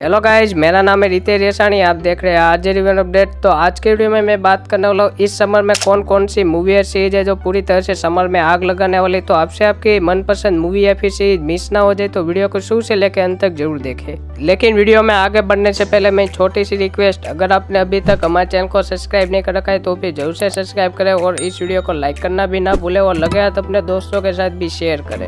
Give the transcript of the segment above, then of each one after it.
Hello guys, मेरा नाम है रितेश रेसानी। आप देख रहे हैं आज रिव्यू अपडेट। तो आज के वीडियो में मैं बात करने वाला हूँ इस समर में कौन कौन सी मूवी या सीरीज है जो पूरी तरह से समर में आग लगाने वाली। तो आपसे आपकी मनपसंद मूवी या फिर सीरीज मिस ना हो जाए तो वीडियो को शुरू से लेकर अंत तक जरूर देखें। लेकिन वीडियो में आगे बढ़ने से पहले मैं छोटी सी रिक्वेस्ट, अगर आपने अभी तक हमारे चैनल को सब्सक्राइब नहीं कर रखा है तो फिर जरूर से सब्सक्राइब करें और इस वीडियो को लाइक करना भी ना भूले और लगे हाथ अपने दोस्तों के साथ भी शेयर करें।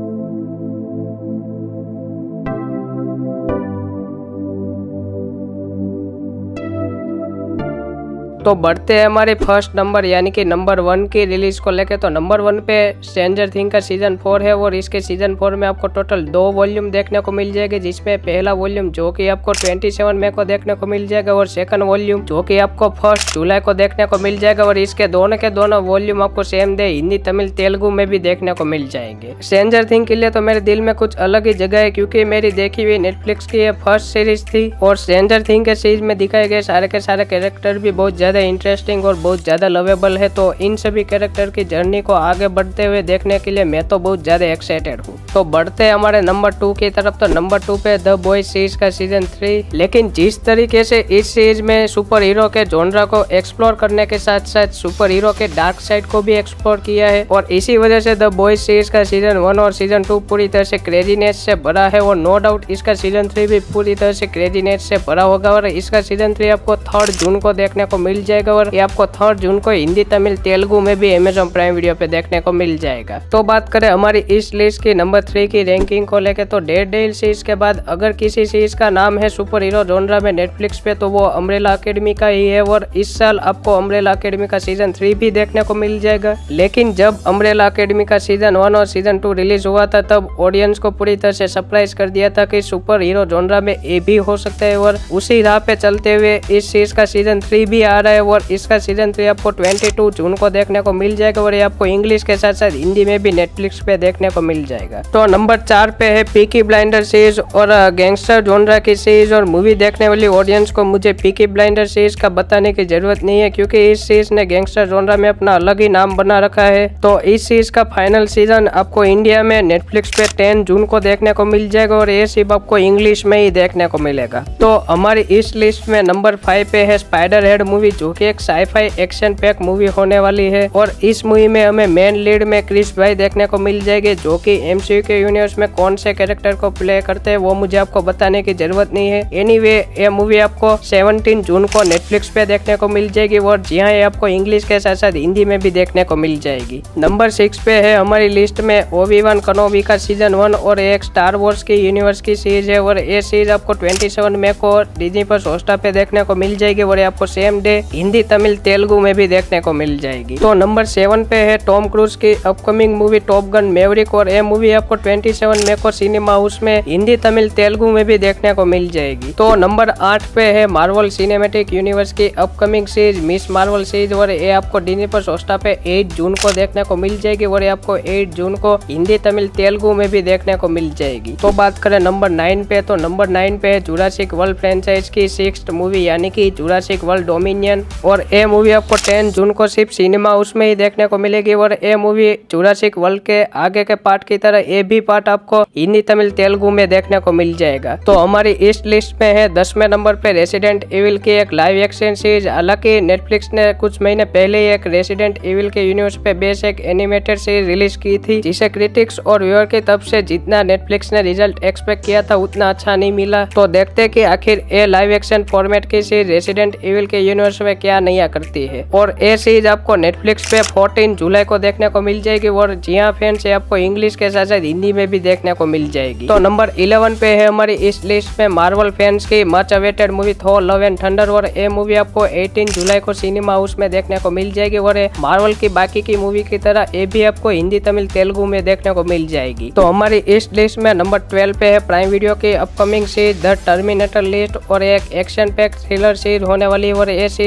तो बढ़ते हैं हमारे फर्स्ट नंबर यानी कि नंबर 1 की रिलीज को लेके। तो नंबर 1 पे स्ट्रेंजर थिंग का सीजन 4 है और इसके सीजन 4 में आपको टोटल 2 वॉल्यूम देखने को मिल जाएगी, जिसमें पहला वॉल्यूम जो कि आपको 27 मई को देखने को मिल जाएगा और सेकंड वॉल्यूम जो कि आपको 1 जुलाई को देखने को मिल जाएगा। और इसके दोनों के दोनों वॉल्यूम आपको सेम डे हिंदी, तमिल, तेलुगु में भी देखने को मिल जाएंगे। स्ट्रेंजर थिंग के लिए तो मेरे दिल में कुछ अलग ही जगह है, क्योंकि मेरी देखी हुई नेटफ्लिक्स की ये फर्स्ट सीरीज थी और स्ट्रेंजर थिंग के सीरीज में दिखाए गए सारे के सारे कैरेक्टर भी बहुत ज्यादा इंटरेस्टिंग और बहुत ज्यादा लवेबल है। तो इन सभी कैरेक्टर की जर्नी को आगे बढ़ते हुए देखने के लिए मैं तो बहुत ज्यादा एक्साइटेड हूँ। तो बढ़ते हैं हमारे नंबर 2 की तरफ। तो नंबर 2 पे द बॉयज सीरीज का सीजन 3। लेकिन जिस तरीके से इस सीरीज में सुपर हीरो के जॉनरा को एक्सप्लोर करने के साथ साथ सुपर हीरो के डार्क साइड को भी एक्सप्लोर किया है और इसी वजह से द बॉयज सीरीज का सीजन 1 और सीजन 2 पूरी तरह से क्रेजीनेस से भरा है और नो डाउट इसका सीजन 3 भी पूरी तरह से क्रेजीनेस से भरा होगा। और इसका सीजन 3 आपको 3 जून को देखने को मिल जाएगा और ये आपको 3 जून को हिंदी, तमिल, तेलुगु में भी अमेज़न प्राइम वीडियो पे देखने को मिल जाएगा। तो बात करें हमारी इस लिस्ट की नंबर 3 की रैंकिंग को लेकर, तो डेयरडेविल सीरीज के बाद अगर किसी सीरीज का नाम है सुपर हीरो जॉनरा में नेटफ्लिक्स पे तो वो अम्ब्रेला एकेडमी का ही है। और इस साल आपको अम्ब्रेला एकेडमी का सीजन 3 भी देखने को मिल जाएगा। लेकिन जब अम्ब्रेला एकेडमी का सीजन 1 और सीजन 2 रिलीज हुआ था तब ऑडियंस को पूरी तरह से सरप्राइज कर दिया था कि सुपर हीरो जॉनरा में ये भी हो सकता है। और उसी राह पे चलते हुए इस सीरीज का सीजन 3 भी आ रहा है और इसका सीजन 3 आपको 22 जून को देखने को मिल जाएगा और ये आपको इंग्लिश के साथ साथ हिंदी में भी नेटफ्लिक्स पे देखने को मिल जाएगा। तो नंबर 4 पे है पीकी ब्लाइंडर सीरीज और गैंगस्टर जॉनरा की सीरीज। और मूवी देखने वाली ऑडियंस को मुझे पीकी ब्लाइंडर सीरीज का बताने की जरूरत नहीं है, क्योंकि इस सीरीज ने गैंगस्टर जॉनरा में अपना अलग ही नाम बना रखा है। तो इस सीरीज का फाइनल सीजन आपको इंडिया में नेटफ्लिक्स पे 10 जून को देखने को मिल जाएगा और ये सिर्फ आपको इंग्लिश में ही देखने को मिलेगा। तो हमारी इस लिस्ट में नंबर 5 पे है स्पाइडर हेड मूवी, जो कि एक साईफाई एक्शन पैक मूवी होने वाली है। और इस मूवी में हमें मेन लीड में क्रिस भाई देखने को मिल जाएगी, जो कि एमसीयू के यूनिवर्स में कौन से कैरेक्टर को प्ले करते हैं वो मुझे आपको बताने की जरूरत नहीं है। एनीवे ये मूवी आपको 17 जून को नेटफ्लिक्स पे देखने को मिल जाएगी और जी हाँ, ये आपको इंग्लिश के साथ साथ हिंदी में भी देखने को मिल जाएगी। नंबर 6 पे है हमारी लिस्ट में ओबी-वान केनोबी का सीजन 1 और एक स्टार वॉर्स की यूनिवर्स की सीरीज है और ये सीरीज आपको 27 मई को डिज्नी प्लस हॉटस्टार पे देखने को मिल जाएगी और ये आपको सेम डे हिंदी, तमिल, तेलुगु में भी देखने को मिल जाएगी। तो नंबर 7 पे है टॉम क्रूज की upcoming movie Top Gun Maverick और ये मूवी आपको 27 मई को सिनेमा हाउस में हिंदी, तमिल, तेलुगु में भी देखने को मिल जाएगी। तो नंबर 8 पे है मार्वल सिनेमैटिक यूनिवर्स की upcoming series Miss Marvel series और ये आपको डिज्नी प्लस हॉटस्टार पे 8 जून को देखने को मिल जाएगी और ये आपको 8 जून को हिंदी, तमिल, तेलुगु में भी देखने को मिल जाएगी। तो बात करें नंबर 9 पे, तो नंबर 9 पे है जुरासिक वर्ल्ड फ्रेंचाइज की 6th मूवी यानी कि जुरासिक वर्ल्ड डोमिनियन और ये मूवी आपको 10 जून को सिर्फ सिनेमा हाउस में ही देखने को मिलेगी। और ये मूवी जुरासिक वर्ल्ड के आगे के पार्ट की तरह ये भी पार्ट आपको हिंदी, तमिल, तेलुगु में देखने को मिल जाएगा। तो हमारी इस लिस्ट में है 10वें नंबर पे रेसिडेंट एविल की एक लाइव एक्शन सीरीज। हालांकि नेटफ्लिक्स ने कुछ महीने पहले ही एक रेसिडेंट एविल के यूनिवर्स पे बेस एक एनिमेटेड सीरीज रिलीज की थी, जिसे क्रिटिक्स और व्यूअर की तरफ से जितना नेटफ्लिक्स ने रिजल्ट एक्सपेक्ट किया था उतना अच्छा नहीं मिला। तो देखते हैं कि आखिर ये लाइव एक्शन फॉर्मेट की सीरीज रेसिडेंट एविल के यूनिवर्स में क्या नया करती है। और ये सीरीज आपको नेटफ्लिक्स पे 14 जुलाई को देखने को मिल जाएगी और जी हाँ फैंस, ये आपको इंग्लिश के साथ साथ हिंदी में भी देखने को मिल जाएगी। तो नंबर 11 पे है हमारी इस लिस्ट में मार्वल फैंस की much awaited movie Thor Love and Thunder और ये मूवी आपको 18 जुलाई को सिनेमा हाउस में देखने को मिल जाएगी और मार्वल की बाकी की मूवी की तरह ये भी आपको हिंदी, तमिल, तेलुगु में देखने को मिल जाएगी। तो हमारी इस लिस्ट में नंबर 12 पे है प्राइम वीडियो की upcoming series The Terminator List और एक एक्शन पैक थ्रिलर सीरीज होने वाली है और ये सीरीज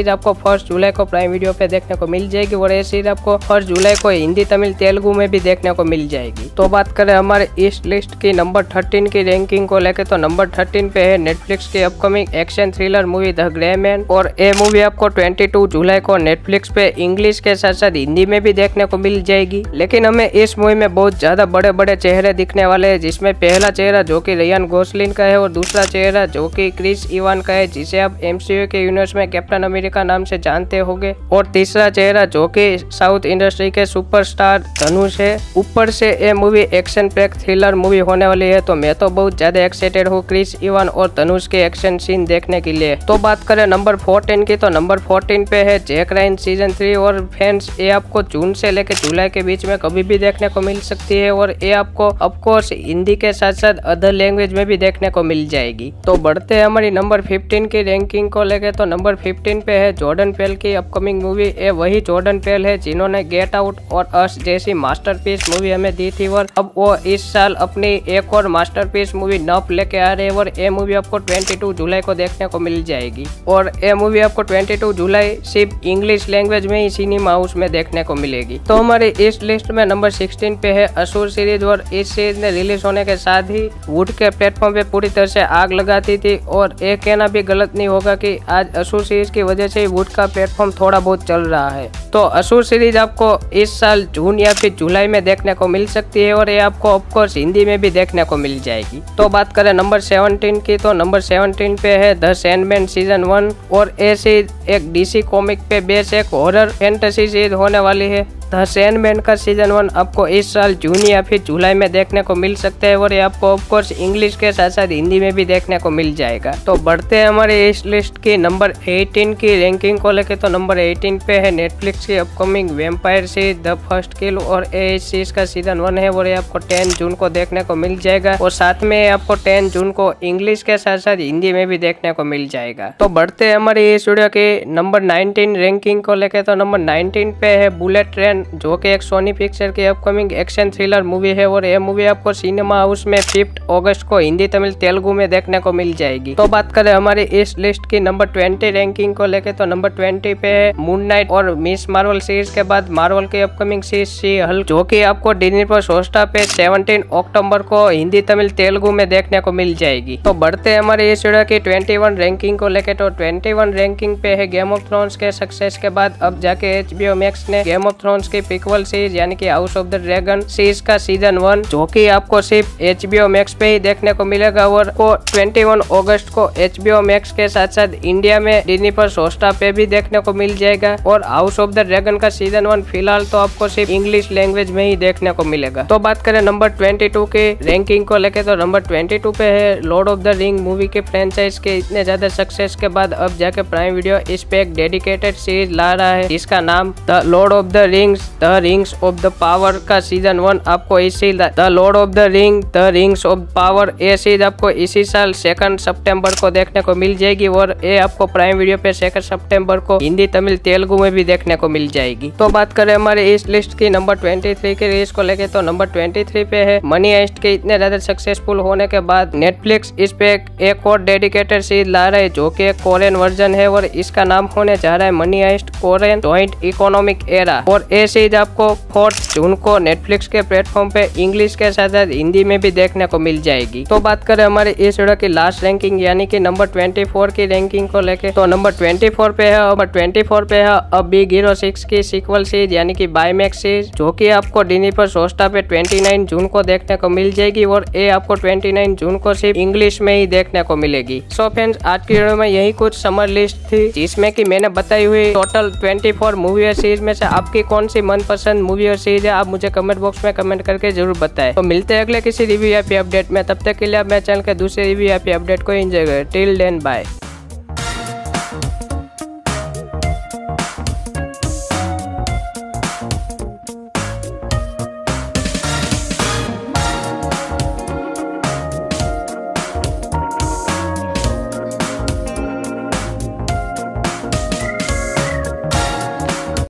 सीरीज आपको 1 जुलाई को प्राइम वीडियो पे देखने को मिल जाएगी और ये सीरीज आपको 1 जुलाई को हिंदी, तमिल, तेलुगु में भी देखने को मिल जाएगी। तो बात करें हमारे इस लिस्ट की नंबर 13 की रैंकिंग को लेकर, तो नंबर 13 पे है नेटफ्लिक्स की upcoming action thriller movie The Gray Man, और ये मूवी आपको 22 जुलाई को नेटफ्लिक्स पे इंग्लिश के साथ साथ हिंदी में भी देखने को मिल जाएगी। लेकिन हमें इस मूवी में बहुत ज्यादा बड़े बड़े चेहरे दिखने वाले हैं, जिसमें पहला चेहरा जो कि रियान गोसलिन का है और दूसरा चेहरा जो कि क्रिस इवान का है, जिसे आप MCU के यूनिवर्स में कैप्टन अमेरिका नाम से जानते होंगे, और तीसरा चेहरा जो कि साउथ इंडस्ट्री के सुपरस्टार धनुष है। ऊपर से ये movie action pack thriller movie होने वाली है, तो मैं तो बहुत ज्यादा एक्साइटेड हूँ क्रिस इवान और धनुष के एक्शन सीन देखने के लिए। तो बात करें नंबर 14 की, तो नंबर 14 पे है जैक रायन सीजन 3, और फ्रेंड्स ये आपको जून से लेकर जुलाई के बीच में कभी भी देखने को मिल सकती है, और ये आपको ऑफकोर्स हिंदी के साथ साथ अदर लैंग्वेज में भी देखने को मिल जाएगी। तो बढ़ते हैं हमारी नंबर 15 की रैंकिंग को लेके, तो नंबर 15 पे है जॉर्डन पेल की अपकमिंग मूवी। ये वही जॉर्डन पेल है जिन्होंने गेट आउट और अस जैसी मास्टरपीस मूवी हमें दी थी, और अब वो इस साल अपनी एक और मास्टरपीस मूवी नप लेके आ रहे हैं, और ये मूवी आपको 22 जुलाई को देखने को मिल जाएगी। और ये मूवी आपको 22 जुलाई सिर्फ इंग्लिश लैंग्वेज में ही सिनेमा हाउस में देखने को मिलेगी। तो हमारे इस लिस्ट में नंबर 16 पे है असुर सीरीज, और इस सीरीज ने रिलीज होने के साथ ही वुड के प्लेटफॉर्म पे पूरी तरह से आग लगाती थी, और ये कहना भी गलत नहीं होगा कि आज असुर सीरीज की वजह से वुड का प्लेटफॉर्म थोड़ा बहुत चल रहा है। तो असुर सीरीज आपको इस साल जून या फिर जुलाई में देखने को मिल सकती है, और ये आपको ऑफकोर्स हिंदी में भी देखने को मिल जाएगी। तो बात करें नंबर 17 की, तो नंबर 17 पे है द सैंडमैन सीजन 1, और ये सीरीज एक DC कॉमिक पे बेस एक हॉरर फैंटेसी सीरीज होने वाली है। द सैंडमैन का सीजन 1 आपको इस साल जून या फिर जुलाई में देखने को मिल सकता है, और ये आपको ऑफकोर्स इंग्लिश के साथ साथ हिंदी में भी देखने को मिल जाएगा। तो बढ़ते हैं हमारे इस लिस्ट की नंबर 18 की रैंकिंग को लेके, तो नंबर 18 पे है नेटफ्लिक्स की upcoming vampire series The First Kill, और इस सीरीज का सीजन 1 है, और ये आपको 10 जून को देखने को मिल जाएगा, और साथ में आपको 10 जून को इंग्लिश के साथ साथ हिंदी में भी देखने को मिल जाएगा। तो बढ़ते हैं हमारी इस वीडियो के नंबर 19 रैंकिंग को लेके, तो नंबर 19 पे है बुलेट ट्रेन, जो कि एक सोनी पिक्चर की अपकमिंग एक्शन थ्रिलर मूवी है, और यह मूवी आपको सिनेमा हाउस में 5 अगस्त को हिंदी, तमिल, तेलुगु में देखने को मिल जाएगी। तो बात करें हमारी इस लिस्ट की नंबर 20 रैंकिंग को लेके, तो नंबर 20 पे है मून नाइट, और मिस मार्वल सीरीज के बाद मार्वल की अपकमिंग सीरीज सी हल्क, जो कि आपको डिज्नी प्लस हॉटस्टार पे 17 अक्टूबर को हिंदी, तमिल, तेलुगु में देखने को मिल जाएगी। तो बढ़ते हैं हमारे इस वीडियो की 21 रैंकिंग को लेके, तो 21 रैंकिंग पे है गेम ऑफ थ्रोन्स के सक्सेस के बाद अब जाके HBO मैक्स ने गेम ऑफ थ्रोन्स की पिक्वल सीरीज यानी कि House of the Dragon series का सीजन 1, जो कि आपको सिर्फ HBO मैक्स पे ही देखने को मिलेगा, और को 21 अगस्त को HBO मैक्स के साथ साथ इंडिया में डिज्नी प्लस हॉटस्टार पे भी देखने को मिल जाएगा। और हाउस ऑफ द ड्रैगन का सीजन 1 फिलहाल तो आपको सिर्फ इंग्लिश लैंग्वेज में ही देखने को मिलेगा। तो बात करें नंबर 22 के रैंकिंग को लेके, तो नंबर 22 पे है Lord of the Ring movie के फ्रेंचाइज के इतने ज्यादा सक्सेस के बाद अब जाके प्राइम वीडियो इस पे एक डेडिकेटेड सीरीज ला रहा है, जिसका नाम The Lord of the Rings of the Power का सीजन 1 आपको इसी The Lord of the Rings of Power ये सीरीज आपको इसी साल 2 सितंबर को देखने को मिल जाएगी, और ये आपको प्राइम वीडियो पे 2 सितंबर को हिंदी, तमिल, तेलुगु में भी देखने को मिल जाएगी। तो बात करें हमारे इस लिस्ट की नंबर 23 के रिलीज को लेके, तो नंबर 23 पे है मनी हाइस्ट के इतने ज्यादा सक्सेसफुल होने के बाद नेटफ्लिक्स इस पे एक और डेडिकेटेड सीरीज ला रहा है, जो कि एक कोरियन वर्जन है, और इसका नाम होने जा रहा है Money Heist Korean Joint Economic Era, और ये सीरीज आपको 4 जून को नेटफ्लिक्स के प्लेटफॉर्म पे इंग्लिश के साथ साथ हिंदी में भी देखने को मिल जाएगी। तो बात करें हमारे इस वीडियो की लास्ट रैंकिंग यानी कि नंबर 24 की रैंकिंग को लेके, तो नंबर 24 पे है अब बिग हीरो 6 की सीक्वल सीरीज यानी कि बायमैक्स सीरीज, जो कि आपको डिज्नी प्लस हॉटस्टार पे 29 जून को देखने को मिल जाएगी, और ये आपको 29 जून को सिर्फ इंग्लिश में ही देखने को मिलेगी। सो फ्रेंड्स, आज की वीडियो में यही कुछ समर लिस्ट थी, जिसमें कि मैंने बताई हुई टोटल 24 मूवी और सीरीज में से आपकी कौन सी मनपसंद मूवी और सीरीज है, आप मुझे कमेंट बॉक्स में कमेंट करके जरूर बताएं। तो मिलते हैं अगले किसी रिव्यू या फिर अपडेट में, तब तक के लिए आप मेरे चैनल के दूसरे रिव्यू या फिर अपडेट को एंजॉय करें। Till then bye.